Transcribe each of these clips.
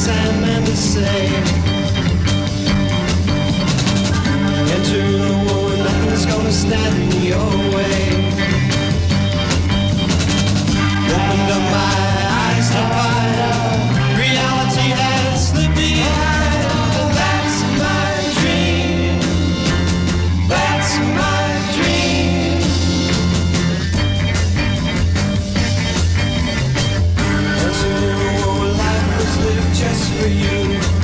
Sandman to say. Enter the war, nothing's gonna stand in your way. Opened up my eyes to find reality has slipped behind. And that's my dream. That's my dream. Enter the war where life was lived just for you.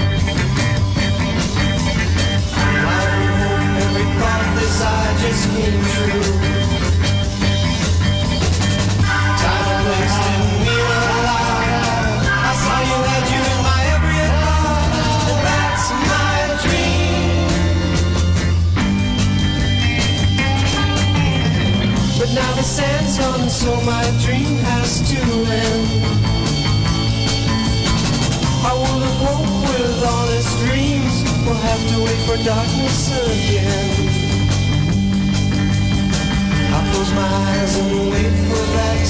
Every thought desire just came true. Time and place didn't mean a lot. I saw you, had you in my every thought. And that's my dream. But now the sand's gone, so my dream has to end. I would have hoped with honest dreams we'll have to wait for darkness again. I'll close my eyes and wait for that